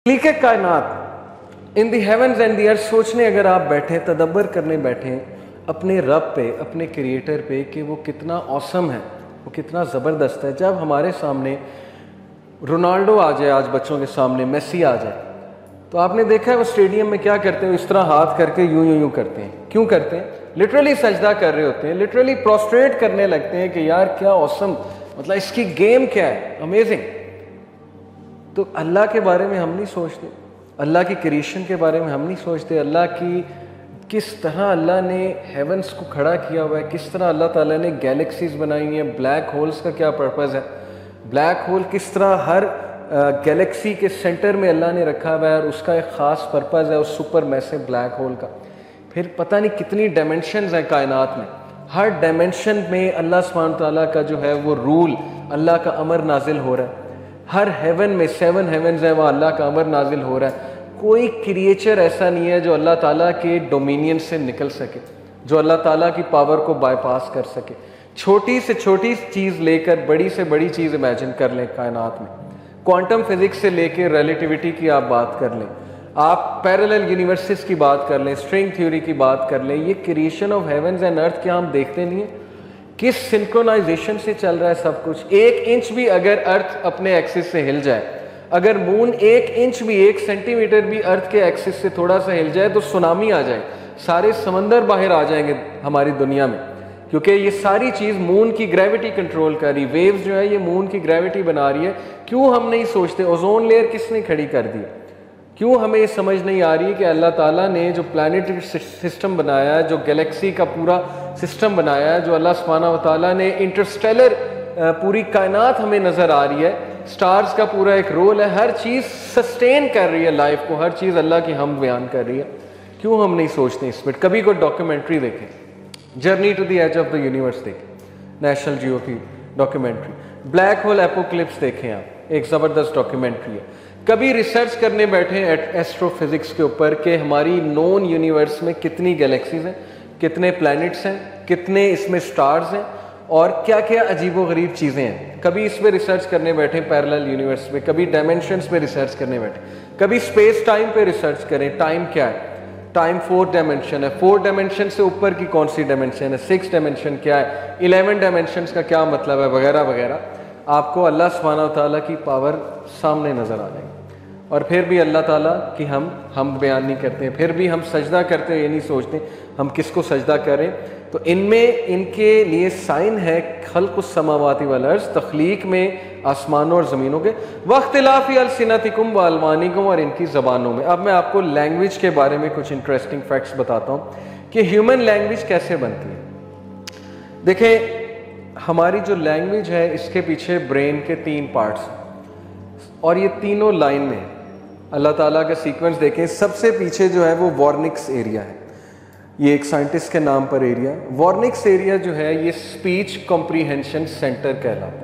खलीक़े कायनात इन दी heavens and the अर्थ सोचने अगर आप बैठे, तदब्बर करने बैठे अपने रब पे, अपने क्रिएटर पे कि वो कितना ऑसम है, वो कितना ज़बरदस्त है। जब हमारे सामने रोनाल्डो आ जाए, आज बच्चों के सामने मेसी आ जाए, तो आपने देखा है वो स्टेडियम में क्या करते हैं, इस तरह हाथ करके यूं यूं यूं करते हैं। क्यों करते हैं? लिटरली सजदा कर रहे होते हैं, लिटरली प्रोस्ट्रेट करने लगते हैं कि यार क्या ऑसम, मतलब इसकी गेम क्या है, अमेजिंग। तो अल्लाह के बारे में हम नहीं सोचते, अल्लाह की क्रिएशन के बारे में हम नहीं सोचते, अल्लाह की किस तरह अल्लाह ने हेवंस को खड़ा किया हुआ है, किस तरह अल्लाह ताला ने गैलेक्सीज बनाई हुई हैं, ब्लैक होल्स का क्या पर्पज़ है, ब्लैक होल किस तरह हर गैलेक्सी के सेंटर में अल्लाह ने रखा हुआ है और उसका एक ख़ास पर्पज़ है उस सुपर मैसिव ब्लैक होल का। फिर पता नहीं कितनी डायमेंशंस हैं कायनात में, हर डायमेंशन में अल्लाह सुब्हानहू तआला का जो है वो रूल, अल्लाह का अमर नाजिल हो रहा है। हर हेवन में 7 हेवन्स हैं, वहाँ अल्लाह का अमर नाजिल हो रहा है। कोई क्रिएचर ऐसा नहीं है जो अल्लाह ताला के डोमिनियन से निकल सके, जो अल्लाह ताला की पावर को बाईपास कर सके। छोटी से छोटी चीज़ लेकर बड़ी से बड़ी चीज़ इमेजिन कर लें कायनात में, क्वांटम फिजिक्स से लेकर रिलेटिविटी की आप बात कर लें, आप पैरेलल यूनिवर्सेस की बात कर लें, स्ट्रिंग थ्योरी की बात कर लें, ये creation of heavens and earth क्या हम देखते नहीं है? किस सिंक्रोनाइजेशन से चल रहा है सब कुछ। 1 इंच भी अगर अर्थ अपने एक्सिस से हिल जाए, अगर मून 1 इंच भी, 1 सेंटीमीटर भी अर्थ के एक्सिस से थोड़ा सा हिल जाए तो सुनामी आ जाए, सारे समंदर बाहर आ जाएंगे हमारी दुनिया में, क्योंकि ये सारी चीज़ मून की ग्रेविटी कंट्रोल कर रही। वेव्स जो है ये मून की ग्रेविटी बना रही है। क्यों हम नहीं सोचते ओजोन लेयर किसने खड़ी कर दी? क्यों हमें ये समझ नहीं आ रही कि अल्लाह ताला ने जो प्लानिटरी सिस्टम बनाया है, जो गैलेक्सी का पूरा सिस्टम बनाया है, जो अल्लाह सुब्हानहू तआला ने इंटरस्टेलर पूरी कायनात हमें नज़र आ रही है, स्टार्स का पूरा एक रोल है, हर चीज़ सस्टेन कर रही है लाइफ को, हर चीज़ अल्लाह की हम बयान कर रही है। क्यों हम नहीं सोचते इस पर? कभी कोई डॉक्यूमेंट्री देखें, journey to the edge of the universe देखें, नेशनल जियो की डॉक्यूमेंट्री, ब्लैक होल एपोक्लिप्स देखें आप, एक ज़बरदस्त डॉक्यूमेंट्री है। कभी रिसर्च करने बैठे एस्ट्रोफिजिक्स के ऊपर कि हमारी नोन यूनिवर्स में कितनी गैलेक्सीज हैं, कितने प्लैनेट्स हैं, कितने इसमें स्टार्स हैं और क्या क्या अजीबोगरीब चीज़ें हैं। कभी इस पर रिसर्च करने बैठे पैरेलल यूनिवर्स में, कभी डायमेंशंस पे रिसर्च करने बैठे, कभी स्पेस टाइम पे रिसर्च करें, टाइम क्या है, टाइम 4 डायमेंशन है, 4 डायमेंशन से ऊपर की कौन सी डायमेंशन है, 6 डायमेंशन क्या है, 11 डायमेंशन का क्या मतलब है, वगैरह वगैरह। आपको अल्लाह सुब्हानहू तआला की पावर सामने नज़र आ जाएगी। और फिर भी अल्लाह ताला की हम बयान नहीं करते हैं, फिर भी हम सजदा करते हैं, ये नहीं सोचते हम किसको सजदा करें। तो इनमें इनके लिए साइन है खल्क़ुस समावाति वल अर्ज़, तख्लीक में आसमानों और ज़मीनों के, वख्तिलाफ़ि अलसिनतिकुम व अलवानिकुम, और इनकी ज़बानों में। अब मैं आपको लैंग्वेज के बारे में कुछ इंटरेस्टिंग फैक्ट्स बताता हूँ कि ह्यूमन लैंग्वेज कैसे बनती है। देखें, हमारी जो लैंग्वेज है इसके पीछे ब्रेन के 3 पार्ट्स और ये तीनों लाइन में है। अल्लाह ताला का सीक्वेंस देखें, सबसे पीछे जो है वो वॉर्निक्स एरिया है, ये एक साइंटिस्ट के नाम पर एरिया। वॉर्निक्स एरिया जो है ये स्पीच कॉम्प्रीहेंशन सेंटर कहलाता है।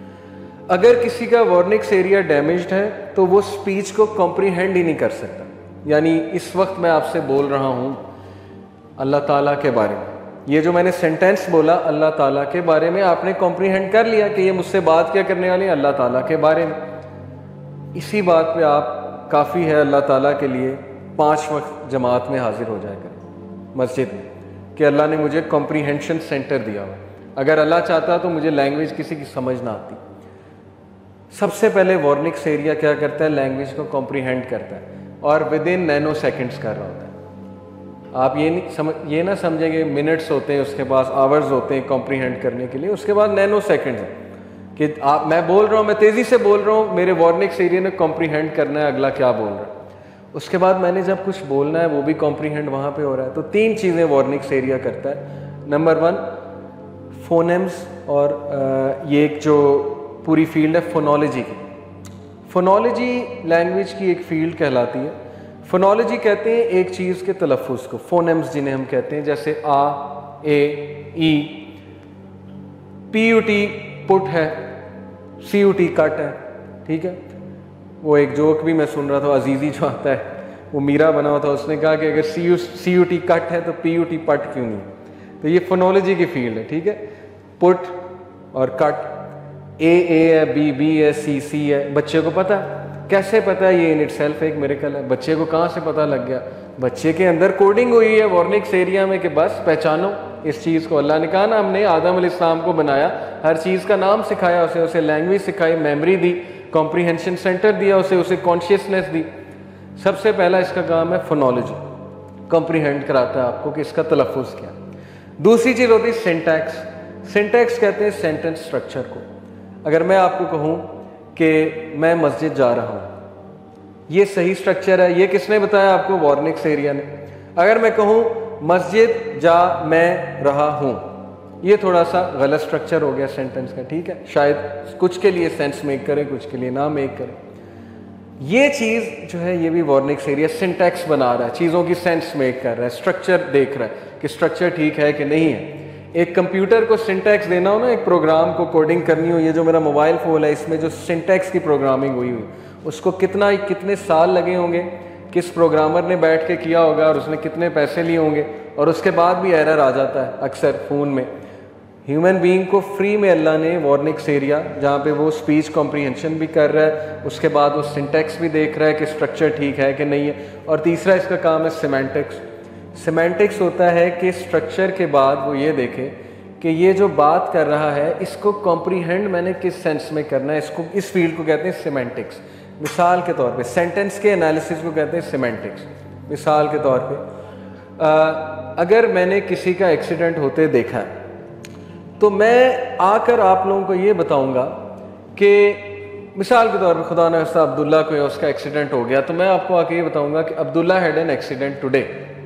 अगर किसी का वॉर्निक्स एरिया डैमेज्ड है तो वो स्पीच को कॉम्प्रीहेंड ही नहीं कर सकता। यानी इस वक्त मैं आपसे बोल रहा हूँ अल्लाह ताला के बारे में, ये जो मैंने सेंटेंस बोला अल्लाह ताला के बारे में, आपने कॉम्प्रीहेंड कर लिया कि ये मुझसे बात क्या करने वाली है, अल्लाह ताला के बारे में। इसी बात पे आप काफ़ी है अल्लाह ताला के लिए 5 वक्त जमात में हाजिर हो जाया करें मस्जिद में, कि अल्लाह ने मुझे कॉम्प्रीहेंशन सेंटर दिया हुआ। अगर अल्लाह चाहता तो मुझे लैंग्वेज किसी की समझ ना आती। सबसे पहले वॉर्निक्स एरिया क्या करता है, लैंग्वेज को कॉम्प्रीहेंड करता है और विद इन नैनो सेकेंड्स कर रहा होता है। आप ये ना समझेंगे मिनट्स होते हैं, उसके पास आवर्स होते हैं कॉम्प्रीहेंड करने के लिए, उसके बाद नैनो सेकेंड्स है कि मैं बोल रहा हूँ, मैं तेज़ी से बोल रहा हूँ, मेरे वॉर्निक्स एरिया ने कॉम्प्रीहेंड करना है अगला क्या बोल रहा है। उसके बाद मैंने जब कुछ बोलना है वो भी कॉम्प्रीहेंड वहाँ पे हो रहा है। तो 3 चीज़ें वॉर्निक्स एरिया करता है। नंबर 1 फोनेम्स, और ये एक जो पूरी फील्ड है फोनोलॉजी की। फोनोलॉजी लैंग्वेज की एक फील्ड कहलाती है। फोनोलॉजी कहते हैं एक चीज़ के तलफ़ुज़ को, फोनेम्स जिन्हें हम कहते हैं, जैसे आ, ए, ई, PUT पुट है, CUT कट है, ठीक है। वो एक जोक भी मैं सुन रहा था, अजीज़ी जो आता है वो मीरा बना हुआ था, उसने कहा कि अगर CUT कट है तो PUT पट क्यों नहीं। तो ये फोनोलॉजी की फील्ड है, ठीक है। पुट और कट, A है, B है, C है, बच्चे को पता है कैसे पता है? ये इन इटसेल्फ एक मिरेकल है। बच्चे को कहाँ से पता लग गया? बच्चे के अंदर कोडिंग हुई है वॉर्निक्स एरिया में कि बस पहचानो इस चीज़ को। अल्लाह ने कहा ना, हमने आदम अलैहिस्सलाम को बनाया, हर चीज़ का नाम सिखाया उसे लैंग्वेज सिखाई, मेमोरी दी, कॉम्प्रीहेंशन सेंटर दिया उसे कॉन्शियसनेस दी। सबसे पहला इसका काम है फोनोलॉजी, कॉम्प्रीहेंड कराता है आपको कि इसका तलफ़ुज़ क्या। दूसरी चीज़ होती है सिंटैक्स। सिंटैक्स कहते हैं सेंटेंस स्ट्रक्चर को। अगर मैं आपको कहूँ कि मैं मस्जिद जा रहा हूँ, ये सही स्ट्रक्चर है, ये किसने बताया आपको? वॉर्निक्स एरिया ने। अगर मैं कहूँ मस्जिद जा मैं रहा हूँ, ये थोड़ा सा गलत स्ट्रक्चर हो गया सेंटेंस का, ठीक है? शायद कुछ के लिए सेंस मेक करे, कुछ के लिए ना मेक करे। ये चीज़ जो है ये भी वॉर्निक्स एरिया सिंटैक्स बना रहा है, चीज़ों की सेंस मेक कर रहा है, स्ट्रक्चर देख रहा है कि स्ट्रक्चर ठीक है कि नहीं है। एक कंप्यूटर को सिंटैक्स देना हो ना, एक प्रोग्राम को कोडिंग करनी हो, ये जो मेरा मोबाइल फ़ोन है इसमें जो सिंटैक्स की प्रोग्रामिंग हुई उसको कितने साल लगे होंगे, किस प्रोग्रामर ने बैठ के किया होगा और उसने कितने पैसे लिए होंगे, और उसके बाद भी एरर आ जाता है अक्सर फ़ोन में। ह्यूमन बीइंग को फ्री में अल्लाह ने वॉर्निक्स एरिया, जहाँ पे वो स्पीच कॉम्प्रीहेंशन भी कर रहा है, उसके बाद वो सिंटैक्स भी देख रहा है कि स्ट्रक्चर ठीक है कि नहीं है। और तीसरा इसका काम है सिमेंटिक्स। सिमेंटिक्स होता है कि स्ट्रक्चर के बाद वो ये देखे कि ये जो बात कर रहा है इसको कॉम्प्रीहेंड मैंने किस सेंस में करना है, इसको इस फील्ड को कहते हैं सिमेंटिक्स। मिसाल के तौर पे सेंटेंस के एनालिसिस को कहते हैं सिमेंटिक्स। मिसाल के तौर पे अगर मैंने किसी का एक्सीडेंट होते देखा है तो मैं आकर आप लोगों को ये बताऊंगा कि मिसाल के तौर पे खुदा न खास्ता अब्दुल्ला को उसका एक्सीडेंट हो गया, तो मैं आपको आके ये बताऊंगा कि Abdullah had an accident today,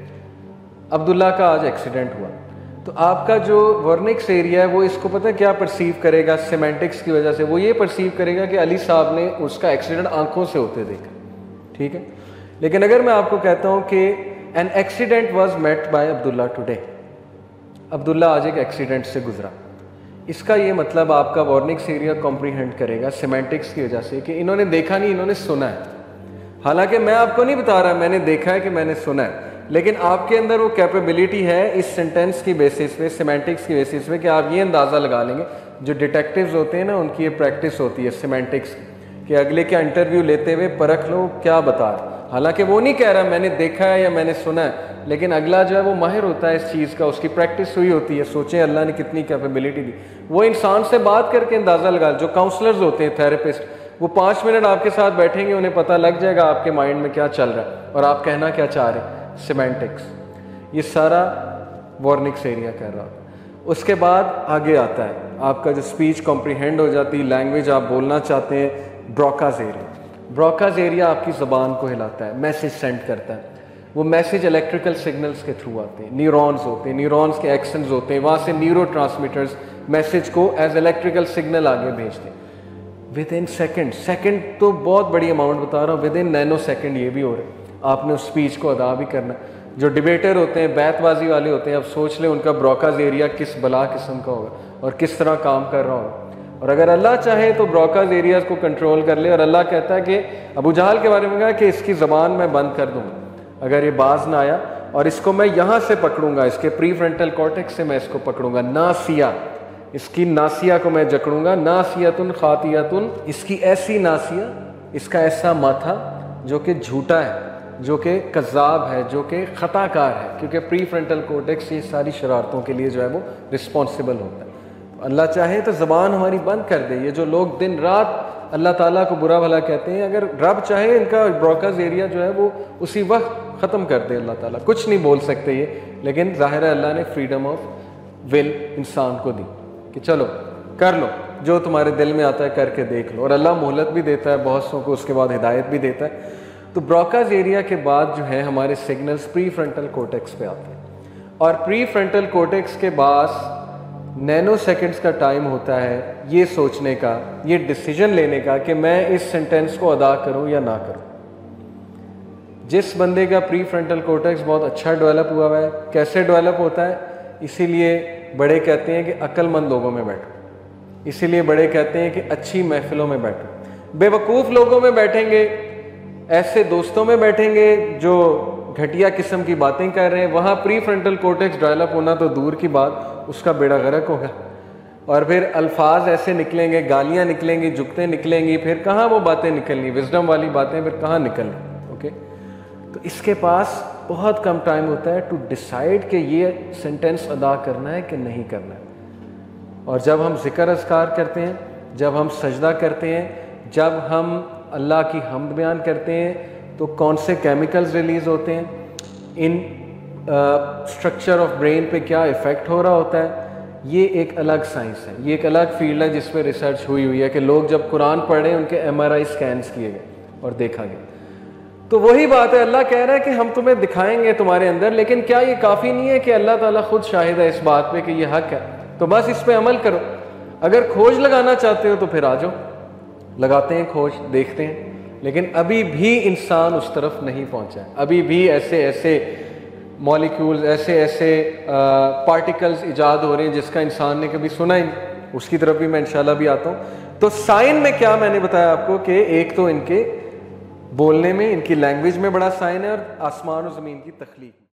Abdullah का आज एक्सीडेंट हुआ। तो आपका जो वॉर्निक्स एरिया है वो इसको पता है क्या परसीव करेगा? सिमेंटिक्स की वजह से वो ये परसीव करेगा कि अली साहब ने उसका एक्सीडेंट आंखों से होते देखा, ठीक है? लेकिन अगर मैं आपको कहता हूँ कि an accident was met by Abdullah today, Abdullah आज एक एक्सीडेंट से गुजरा, इसका ये मतलब आपका वॉर्निक्स एरिया कॉम्प्रीहेंड करेगा सिमेंटिक्स की वजह से कि इन्होंने देखा नहीं, इन्होंने सुना है। हालांकि मैं आपको नहीं बता रहा मैंने देखा है कि मैंने सुना है, लेकिन आपके अंदर वो कैपेबिलिटी है इस सेंटेंस की बेसिस पे, सिमेंटिक्स की बेसिस पे, कि आप ये अंदाज़ा लगा लेंगे। जो डिटेक्टिव्स होते हैं ना, उनकी ये प्रैक्टिस होती है सिमेंटिक्स कि अगले का इंटरव्यू लेते हुए परख लो क्या बता रहे। हालांकि वो नहीं कह रहा मैंने देखा है या मैंने सुना है, लेकिन अगला जो है वो माहिर होता है इस चीज़ का, उसकी प्रैक्टिस हुई होती है। सोचें अल्लाह ने कितनी कैपेबिलिटी दी। वो इंसान से बात करके अंदाज़ा लगा, जो काउंसलर्स होते हैं, थेरेपिस्ट, वो 5 मिनट आपके साथ बैठेंगे, उन्हें पता लग जाएगा आपके माइंड में क्या चल रहा है और आप कहना क्या चाह रहे हैं। सिमेंटिक्स, ये सारा वॉर्निक्स एरिया कर रहा है। उसके बाद आगे आता है आपका जो स्पीच कॉम्प्रीहेंड हो जाती है, लैंग्वेज आप बोलना चाहते हैं, ब्रोकाज एरिया। ब्रोकाज एरिया आपकी ज़बान को हिलाता है, मैसेज सेंड करता है। वो मैसेज इलेक्ट्रिकल सिग्नल्स के थ्रू आते हैं, न्यूरॉन्स होते हैं, न्यूरॉन्स के एक्शंस होते हैं, वहाँ से न्यूरो ट्रांसमीटर्स मैसेज को एज इलेक्ट्रिकल सिग्नल आगे भेजते हैं विद इन सेकेंड। सेकेंड तो बहुत बड़ी अमाउंट बता रहा हूँ, विद इन नैनो सेकेंड ये भी हो रहा है। आपने उस स्पीच को अदा भी करना है। जो डिबेटर होते हैं, बैतबाजी वाले होते हैं, अब सोच लें उनका ब्रोकाज एरिया किस बला किस्म का होगा और किस तरह काम कर रहा होगा। और अगर अल्लाह चाहे तो ब्रोकाज एरियाज को कंट्रोल कर ले। और अल्लाह कहता है कि अबू जहल के बारे में कहा कि इसकी ज़बान मैं बंद कर दूँगा अगर ये बाज ना आया, और इसको मैं यहाँ से पकड़ूंगा, इसके प्री फ्रंटल कॉर्टेक्स से मैं इसको पकड़ूंगा, नासिया, इसकी नासिया को मैं जकड़ूंगा, नासियतुन खातियतुन, इसकी ऐसी नासिया, इसका ऐसा माथा जो कि झूठा है, जो कि कज़ाब है, जो कि ख़ताकार है, क्योंकि प्री फ्रंटल कॉर्टेक्स ये सारी शरारतों के लिए जो है वो रिस्पॉन्सिबल होता है। तो अल्लाह चाहे तो ज़बान हमारी बंद कर दे। ये जो लोग दिन रात अल्लाह ताला को बुरा भला कहते हैं, अगर रब चाहे इनका ब्रोकाज एरिया जो है वो उसी वक्त ख़त्म कर दे अल्लाह ताला। कुछ नहीं बोल सकते ये, लेकिन ज़ाहिर है अल्लाह ने फ्रीडम ऑफ विल इंसान को दी कि चलो कर लो, जो तुम्हारे दिल में आता है करके देख लो। और अल्लाह मोहलत भी देता है बहुत सौ को, उसके बाद हिदायत भी देता है। तो ब्रोकाज एरिया के बाद जो है हमारे सिग्नल्स प्री फ्रंटल कोर्टेक्स पे आते हैं, और प्री फ्रंटल कोर्टेक्स के बाद नैनो सेकंड्स का टाइम होता है ये सोचने का, ये डिसीजन लेने का कि मैं इस सेंटेंस को अदा करूं या ना करूं। जिस बंदे का प्री फ्रंटल कोर्टेक्स बहुत अच्छा डेवलप हुआ है, कैसे डेवलप होता है, इसीलिए बड़े कहते हैं कि अक्लमंद लोगों में बैठो, इसीलिए बड़े कहते हैं कि अच्छी महफिलों में बैठो। बेवकूफ़ लोगों में बैठेंगे, ऐसे दोस्तों में बैठेंगे जो घटिया किस्म की बातें कर रहे हैं, वहाँ प्री फ्रंटल कोर्टेक्स डेवलप होना तो दूर की बात, उसका बेड़ा गर्क होगा। और फिर अल्फाज ऐसे निकलेंगे, गालियाँ निकलेंगी, जुगतें निकलेंगी, फिर कहाँ वो बातें निकलनी, विजडम वाली बातें फिर कहाँ निकलनी। ओके, तो इसके पास बहुत कम टाइम होता है टू डिसाइड कि ये सेंटेंस अदा करना है कि नहीं करना है। और जब हम ज़िक्र अज़कार करते हैं, जब हम सजदा करते हैं, जब हम अल्लाह की हम्द बयान करते हैं, तो कौन से केमिकल्स रिलीज़ होते हैं, इन स्ट्रक्चर ऑफ ब्रेन पे क्या इफ़ेक्ट हो रहा होता है, ये एक अलग साइंस है, ये एक अलग फील्ड है जिस पे रिसर्च हुई हुई है कि लोग जब कुरान पढ़े उनके MRI स्कैन्स किए गए और देखा गया। तो वही बात है, अल्लाह कह रहा है कि हम तुम्हें दिखाएंगे तुम्हारे अंदर, लेकिन क्या ये काफ़ी नहीं है कि अल्लाह ताला खुद शाहिद है इस बात पे कि ये हक है, तो बस इस पे अमल करो। अगर खोज लगाना चाहते हो तो फिर आ जाओ, लगाते हैं खोज, देखते हैं। लेकिन अभी भी इंसान उस तरफ नहीं पहुंचा है, अभी भी ऐसे ऐसे मॉलिक्यूल्स, ऐसे ऐसे पार्टिकल्स इजाद हो रहे हैं जिसका इंसान ने कभी सुना ही नहीं। उसकी तरफ भी मैं इंशाल्लाह भी आता हूँ। तो साइन में क्या मैंने बताया आपको कि एक तो इनके बोलने में, इनकी लैंग्वेज में बड़ा साइन है, और आसमान और ज़मीन की तख्लीक।